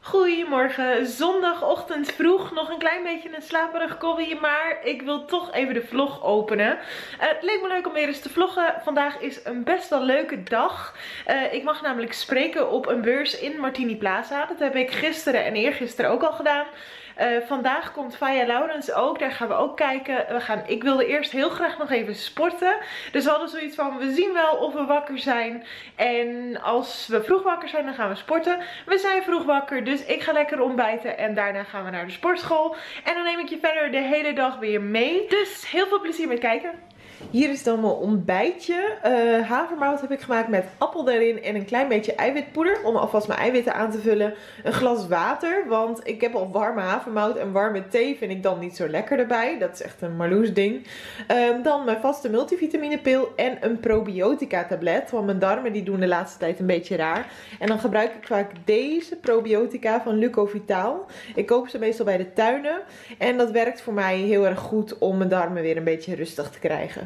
Goedemorgen, zondagochtend vroeg, nog een klein beetje een slaperig koffie, maar ik wil toch even de vlog openen. Het leek me leuk om weer eens te vloggen. Vandaag is een best wel leuke dag. Ik mag namelijk spreken op een beurs in Martini Plaza. Dat heb ik gisteren en eergisteren ook al gedaan. Vandaag komt Faya Laurens ook, daar gaan we ook kijken. Ik wilde eerst heel graag nog even sporten. Dus we hadden zoiets van, we zien wel of we wakker zijn. En als we vroeg wakker zijn, dan gaan we sporten. We zijn vroeg wakker, dus ik ga lekker ontbijten. En daarna gaan we naar de sportschool. En dan neem ik je verder de hele dag weer mee. Dus heel veel plezier met kijken. Hier is dan mijn ontbijtje. Havermout heb ik gemaakt met appel erin en een klein beetje eiwitpoeder. Om alvast mijn eiwitten aan te vullen. Een glas water, want ik heb al warme havermout en warme thee vind ik dan niet zo lekker erbij. Dat is echt een Marloes ding. Dan mijn vaste multivitaminepil en een probiotica tablet. Want mijn darmen die doen de laatste tijd een beetje raar. En dan gebruik ik vaak deze probiotica van Lucovitaal. Ik koop ze meestal bij de tuinen. En dat werkt voor mij heel erg goed om mijn darmen weer een beetje rustig te krijgen.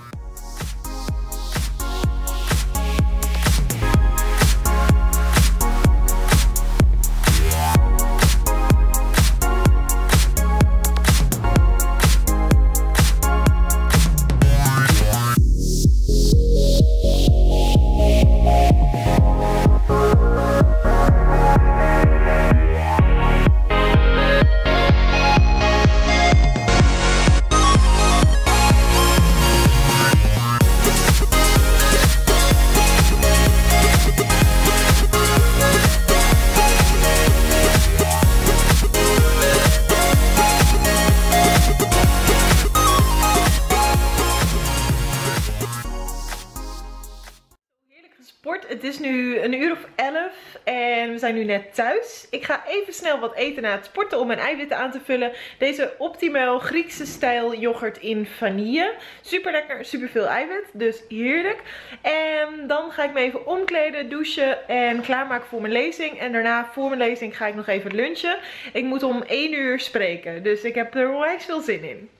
Het is nu een uur of 11 en we zijn nu net thuis. Ik ga even snel wat eten na het sporten om mijn eiwitten aan te vullen. Deze Optimal Griekse stijl yoghurt in vanille. Super lekker, super veel eiwit, dus heerlijk. En dan ga ik me even omkleden, douchen en klaarmaken voor mijn lezing. En daarna voor mijn lezing ga ik nog even lunchen. Ik moet om 1 uur spreken, dus ik heb er onwijs veel zin in.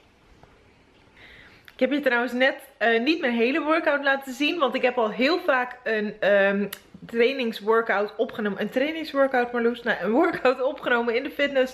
Ik heb je trouwens net niet mijn hele workout laten zien. Want ik heb al heel vaak een trainingsworkout opgenomen. Een trainingsworkout, Marloes. Nou, een workout opgenomen in de fitness.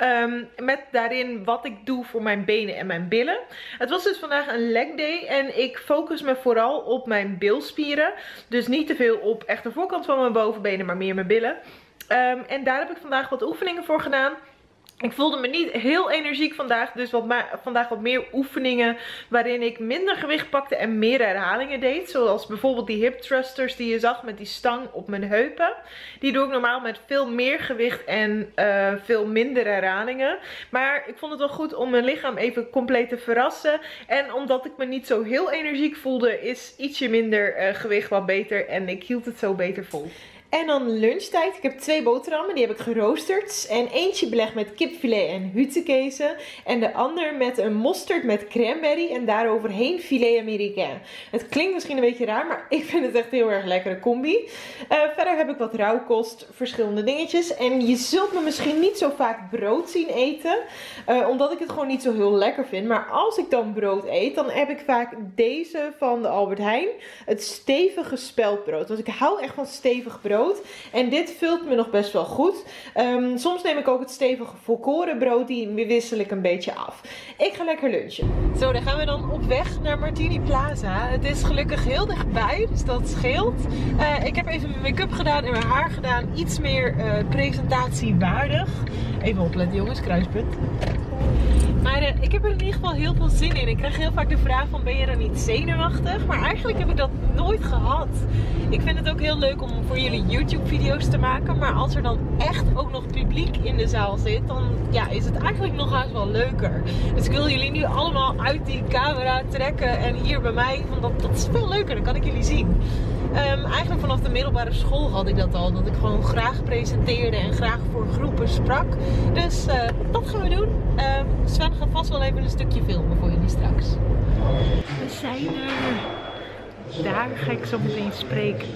Met daarin wat ik doe voor mijn benen en mijn billen. Het was dus vandaag een leg day. En ik focus me vooral op mijn bilspieren. Dus niet te veel op echt de voorkant van mijn bovenbenen, maar meer mijn billen. En daar heb ik vandaag wat oefeningen voor gedaan. Ik voelde me niet heel energiek vandaag, dus vandaag wat meer oefeningen waarin ik minder gewicht pakte en meer herhalingen deed. Zoals bijvoorbeeld die hip thrusters die je zag met die stang op mijn heupen. Die doe ik normaal met veel meer gewicht en veel minder herhalingen. Maar ik vond het wel goed om mijn lichaam even compleet te verrassen. En omdat ik me niet zo heel energiek voelde, is ietsje minder gewicht wat beter en ik hield het zo beter vol. En dan lunchtijd. Ik heb 2 boterhammen. Die heb ik geroosterd. En eentje belegd met kipfilet en hutekezen. En de ander met een mosterd met cranberry. En daaroverheen filet américain. Het klinkt misschien een beetje raar. Maar ik vind het echt heel erg lekkere combi. Verder heb ik wat rauwkost. Verschillende dingetjes. En je zult me misschien niet zo vaak brood zien eten. Omdat ik het gewoon niet zo heel lekker vind. Maar als ik dan brood eet. Dan heb ik vaak deze van de Albert Heijn. Het stevige speldbrood. Want ik hou echt van stevig brood. En dit vult me nog best wel goed. Soms neem ik ook het stevige volkorenbrood. Die wissel ik een beetje af. Ik ga lekker lunchen. Zo, dan gaan we dan op weg naar Martini Plaza. Het is gelukkig heel dichtbij, dus dat scheelt. Ik heb even mijn make-up gedaan en mijn haar gedaan. Iets meer presentatiewaardig. Even opletten jongens, kruispunt. Maar ik heb er in ieder geval heel veel zin in. Ik krijg heel vaak de vraag van, ben je dan niet zenuwachtig? Maar eigenlijk heb ik dat nooit gehad. Ik vind het ook heel leuk om voor jullie YouTube video's te maken. Maar als er dan echt ook nog publiek in de zaal zit, dan ja, is het eigenlijk nog haast wel leuker. Dus ik wil jullie nu allemaal uit die camera trekken en hier bij mij. Want dat is veel leuker, dan kan ik jullie zien. Eigenlijk vanaf de middelbare school had ik dat al. Dat ik gewoon graag presenteerde en graag voor groepen sprak. Dus dat gaan we doen. Sven gaat vast wel even een stukje filmen voor jullie straks. We zijn er. Daar ga ik zo meteen spreken.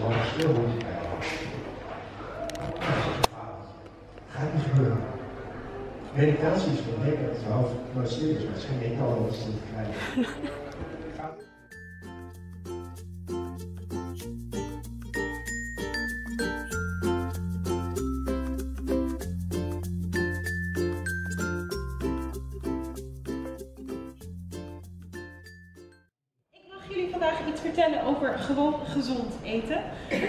Gaat niet gebeuren. Meditatie is wel lekker, het is wel serieus, maar het is geen metaal om te krijgen. vandaag iets vertellen over gewoon gezond eten.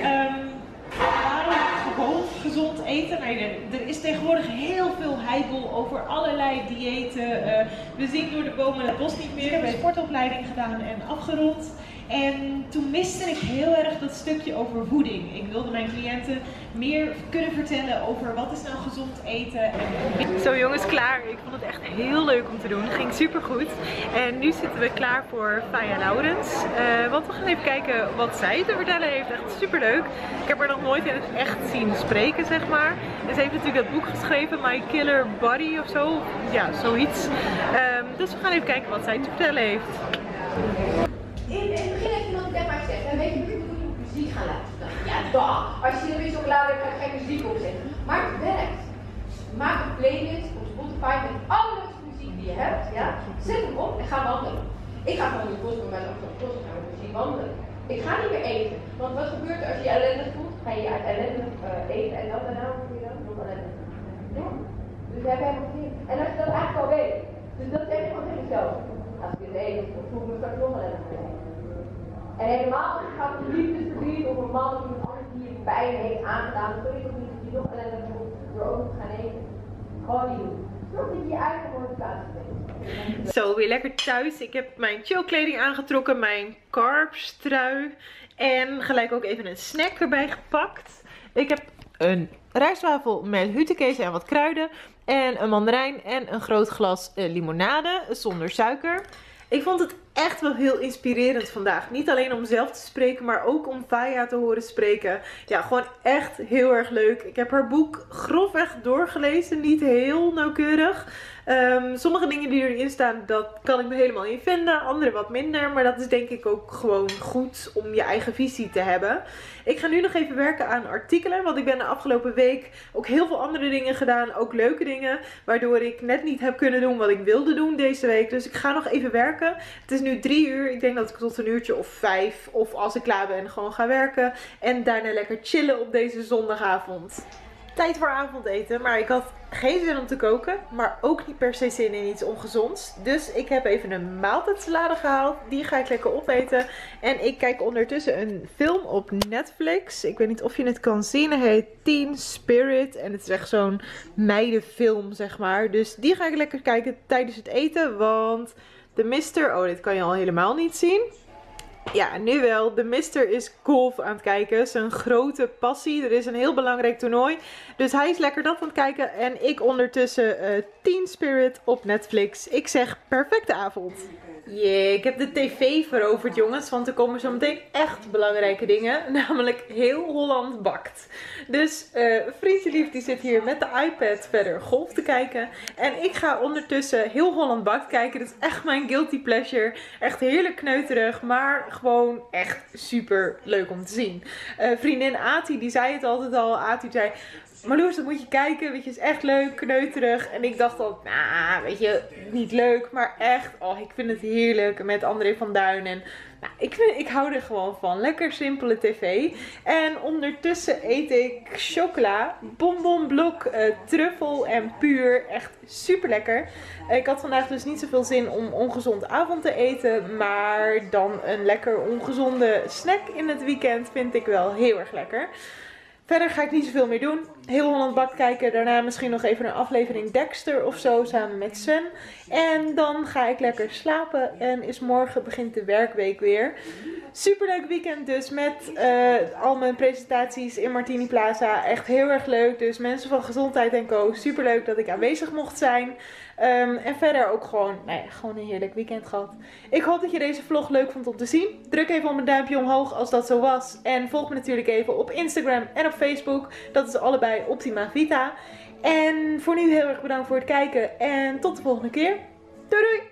Waarom gewoon gezond eten? Nou, er is tegenwoordig heel veel heibel over allerlei diëten. We zien door de bomen het bos niet meer. Ik heb een sportopleiding gedaan en afgerond. En toen miste ik heel erg dat stukje over voeding. Ik wilde mijn cliënten meer kunnen vertellen over wat is nou gezond eten. Zo jongens, klaar. Ik vond het echt heel leuk om te doen. Het ging super goed. En nu zitten we klaar voor Faya Laurens. Want we gaan even kijken wat zij te vertellen heeft. Echt super leuk. Ik heb haar nog nooit in het echt zien spreken, zeg maar. En ze heeft natuurlijk dat boek geschreven, My Killer Body of zo. Ja, zoiets. Dus we gaan even kijken wat zij te vertellen heeft. In het begin heeft iemand tegen mij gezegd, weet je, nu moet je muziek gaan luisteren. Ja, dag. Als je er weer zo klaar hebt, ga je geen muziek opzetten. Maar het werkt. Maak een playlist op Spotify met alle muziek die je hebt. Ja? Zet hem op en ga wandelen. Ik ga gewoon in het bos met mijn achtergrond gaan met muziek wandelen. Ik ga niet meer eten. Want wat gebeurt er als je je ellendig voelt? Ga je ellendig eten en dan daarna voel je dan nog ellendig. Ja. Dus heb je helemaal geen. En als je dat eigenlijk al weet. Dus dat zeg je gewoon tegen jezelf. Als ik het eet, dan voel ik me straks nog ellendig. En helemaal als je gaat een liefdesverdriet of een man of iemand anders die je pijn heeft aangedaan, dan kun je toch niet dat je nog ellendig voelt door ook te gaan eten. Gewoon niet doen. Zorg dat je je eigen motivatie bent. Zo, weer lekker thuis. Ik heb mijn chillkleding aangetrokken, mijn carbs trui en gelijk ook even een snack erbij gepakt. Ik heb een rijstwafel met hutekees en wat kruiden en een mandarijn en een groot glas limonade zonder suiker. Ik vond het echt wel heel inspirerend vandaag. Niet alleen om zelf te spreken, maar ook om Faya te horen spreken. Ja, gewoon echt heel erg leuk. Ik heb haar boek grofweg doorgelezen. Niet heel nauwkeurig. Sommige dingen die erin staan, dat kan ik me helemaal in vinden. Andere wat minder. Maar dat is denk ik ook gewoon goed om je eigen visie te hebben. Ik ga nu nog even werken aan artikelen. Want ik ben de afgelopen week ook heel veel andere dingen gedaan. Ook leuke dingen. Waardoor ik net niet heb kunnen doen wat ik wilde doen deze week. Dus ik ga nog even werken. Het is nu 3 uur. Ik denk dat ik tot een uurtje of 5. Of als ik klaar ben gewoon ga werken. En daarna lekker chillen op deze zondagavond. Tijd voor avondeten. Maar ik had geen zin om te koken. Maar ook niet per se zin in iets ongezonds. Dus ik heb even een maaltijdsalade gehaald. Die ga ik lekker opeten. En ik kijk ondertussen een film op Netflix. Ik weet niet of je het kan zien. Hij heet Teen Spirit. En het is echt zo'n meidenfilm, zeg maar. Dus die ga ik lekker kijken tijdens het eten. Want de mister... Oh, dit kan je al helemaal niet zien. Ja, nu wel. De mister is golf aan het kijken. Zijn grote passie. Er is een heel belangrijk toernooi. Dus hij is lekker dat aan het kijken. En ik ondertussen Teen Spirit op Netflix. Ik zeg perfecte avond. Yeah, ik heb de tv veroverd, jongens. Want er komen zo meteen echt belangrijke dingen. Namelijk heel Holland bakt. Dus vriendje lief die zit hier met de iPad verder golf te kijken. En ik ga ondertussen heel Holland bakt kijken. Dat is echt mijn guilty pleasure. Echt heerlijk kneuterig. Maar gewoon echt super leuk om te zien. Vriendin Ati, die zei het altijd al. Ati zei... Marloes, dat moet je kijken, weet je, is echt leuk, kneuterig. En ik dacht al, nou, weet je, niet leuk, maar echt, oh, ik vind het heerlijk met André van Duin. En nou, ik hou er gewoon van. Lekker simpele tv. En ondertussen eet ik chocola, bonbonblok, truffel en puur. Echt super lekker. Ik had vandaag dus niet zoveel zin om ongezond avond te eten. Maar dan een lekker ongezonde snack in het weekend vind ik wel heel erg lekker. Verder ga ik niet zoveel meer doen. Heel Holland bakt kijken. Daarna misschien nog even een aflevering Dexter of zo samen met Sven. En dan ga ik lekker slapen. En is morgen begint de werkweek weer. Superleuk weekend dus met al mijn presentaties in Martini Plaza. Echt heel erg leuk. Dus mensen van Gezondheid & Co. Superleuk dat ik aanwezig mocht zijn. En verder ook gewoon, nou ja, gewoon een heerlijk weekend gehad. Ik hoop dat je deze vlog leuk vond om te zien. Druk even op een duimpje omhoog als dat zo was. En volg me natuurlijk even op Instagram en op Facebook. Dat is allebei Optima Vita. En voor nu heel erg bedankt voor het kijken. En tot de volgende keer. Doei doei!